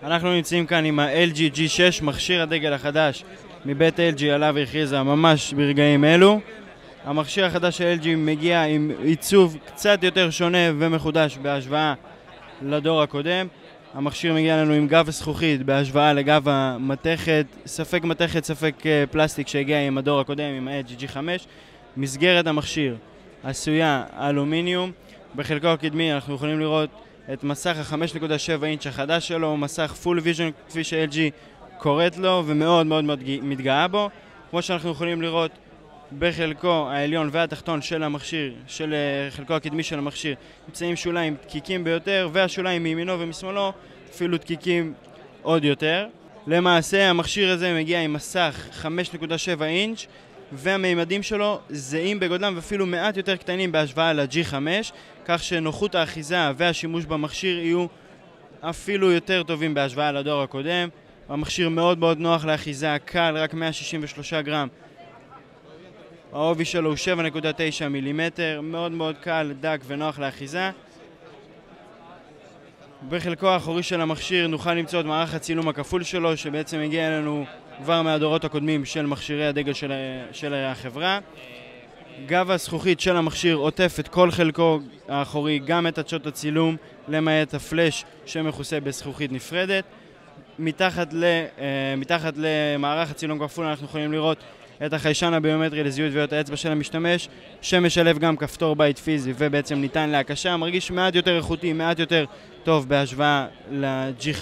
אנחנו נמצאים כאן עם ה-LG G6, מכשיר הדגל החדש מבית LG עליו הכריזה ממש ברגעים אלו. המכשיר החדש של LG מגיע עם עיצוב קצת יותר שונה ומחודש בהשוואה לדור הקודם. המכשיר מגיע לנו עם גב זכוכית בהשוואה לגב המתכת, ספק מתכת, ספק פלסטיק שהגיע עם הדור הקודם, עם ה-LG G5. מסגרת המכשיר עשויה אלומיניום. בחלקו הקדמי אנחנו יכולים לראות את מסך ה-5.7 אינץ' החדש שלו, מסך פול ויז'ן כפי ש-LG קוראת לו ומאוד מאוד מאוד מתגאה בו. כמו שאנחנו יכולים לראות בחלקו העליון והתחתון של המכשיר, של חלקו הקדמי של המכשיר, נמצאים שוליים דקיקים ביותר, והשוליים מימינו ומשמאלו אפילו דקיקים עוד יותר. למעשה המכשיר הזה מגיע עם מסך 5.7 אינץ' והמימדים שלו זהים בגודלם ואפילו מעט יותר קטנים בהשוואה ל-G5, כך שנוחות האחיזה והשימוש במכשיר יהיו אפילו יותר טובים בהשוואה לדור הקודם. המכשיר מאוד מאוד נוח לאחיזה, קל, רק 163 גרם. העובי שלו הוא 7.9 מילימטר, מאוד מאוד קל, דק ונוח לאחיזה. בחלקו האחורי של המכשיר נוכל למצוא את מערך הצילום הכפול שלו, שבעצם מגיע אלינו כבר מהדורות הקודמים של מכשירי הדגל של החברה. גב הזכוכית של המכשיר עוטף את כל חלקו האחורי, גם את עדשות הצילום, למעט הפלש שמכוסה בזכוכית נפרדת. מתחת למערך הצילום כפול אנחנו יכולים לראות את החיישן הביומטרי לזיהוי טביעות האצבע של המשתמש, שמשלב גם כפתור בית פיזי ובעצם ניתן להקשה. מרגיש מעט יותר איכותי, מעט יותר טוב בהשוואה ל-G5.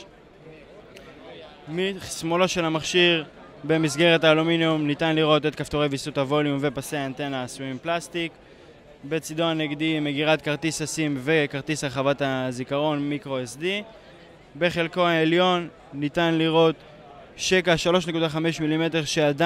משמאלו של המכשיר במסגרת האלומיניום ניתן לראות את כפתורי ויסות הווליום ופסי האנטנה העשויים פלסטיק. בצידו הנגדי מגירת כרטיס הסים וכרטיס הרחבת הזיכרון מיקרו SD. בחלקו העליון ניתן לראות שקע 3.5 מילימטר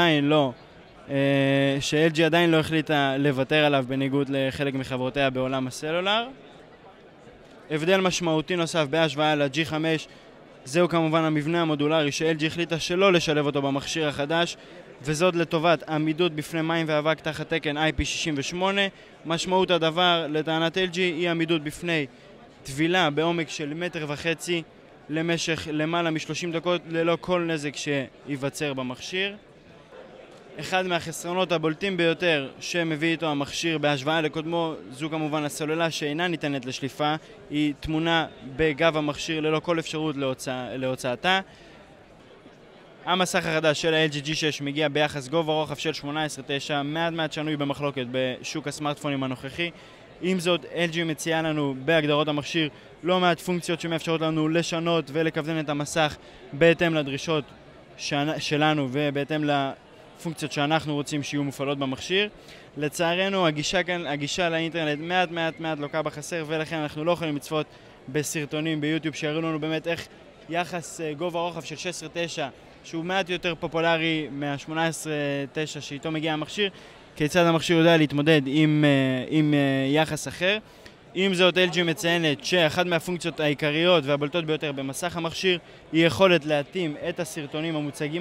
ש-LG עדיין לא החליטה לוותר עליו בניגוד לחלק מחברותיה בעולם הסלולר. הבדל משמעותי נוסף בהשוואה ל-G5 זהו כמובן המבנה המודולרי ש-LG החליטה שלא לשלב אותו במכשיר החדש, וזאת לטובת עמידות בפני מים ואבק תחת תקן IP68. משמעות הדבר לטענת LG היא עמידות בפני טבילה בעומק של 1.5 מטר למשך למעלה מ-30 דקות ללא כל נזק שייווצר במכשיר. אחד מהחסרונות הבולטים ביותר שמביא איתו המכשיר בהשוואה לקודמו זו כמובן הסוללה שאינה ניתנת לשליפה, היא תמונה בגב המכשיר ללא כל אפשרות להוצאתה. המסך החדש של ה-LG G6 מגיע ביחס גובה רוחב של 18.9, מעט שנוי במחלוקת בשוק הסמארטפונים הנוכחי. עם זאת, LG מציעה לנו בהגדרות המכשיר לא מעט פונקציות שמאפשרות לנו לשנות ולכוונן את המסך בהתאם לדרישות שלנו ובהתאם לפונקציות שאנחנו רוצים שיהיו מופעלות במכשיר. לצערנו, הגישה לאינטרנט מעט לוקה בחסר, ולכן אנחנו לא יכולים לצפות בסרטונים ביוטיוב שיראו לנו באמת איך יחס גובה רוחב של 16.9, שהוא מעט יותר פופולרי מה-18.9 שאיתו מגיע המכשיר, כיצד המכשיר יודע להתמודד עם יחס אחר. עם זאת, LG מציינת שאחת מהפונקציות העיקריות והבולטות ביותר במסך המכשיר היא יכולת להתאים את הסרטונים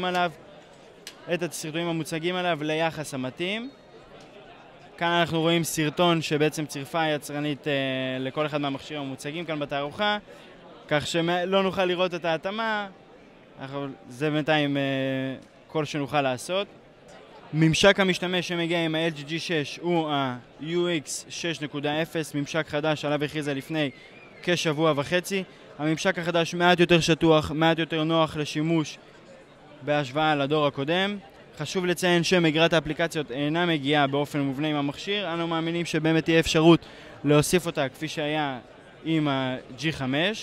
המוצגים עליו ליחס המתאים. כאן אנחנו רואים סרטון שבעצם צירפה היצרנית לכל אחד מהמכשירים המוצגים כאן בתערוכה, כך שלא נוכל לראות את ההתאמה, זה בינתיים כל שנוכל לעשות. ממשק המשתמש שמגיע עם ה-LG G6 הוא ה-UX 6.0, ממשק חדש עליו הכריזה לפני כשבוע וחצי. הממשק החדש מעט יותר שטוח, מעט יותר נוח לשימוש בהשוואה לדור הקודם. חשוב לציין שמגירת האפליקציות אינה מגיעה באופן מובנה עם המכשיר. אנו מאמינים שבאמת תהיה אפשרות להוסיף אותה כפי שהיה עם ה-G5.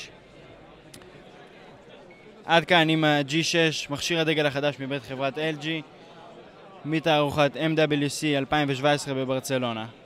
עד כאן עם ה-G6, מכשיר הדגל החדש מבית חברת LG, מתערוכת MWC 2017 בברצלונה.